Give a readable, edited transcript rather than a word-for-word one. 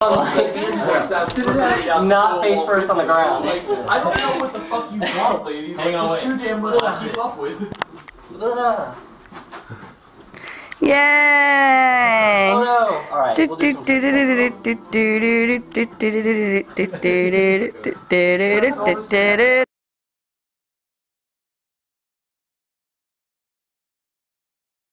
Not face first on the ground. Like, I don't know what the fuck you want, lady. Hang on, wait. There's too damn much to keep up with. Yay! Oh no! Alright, we'll do some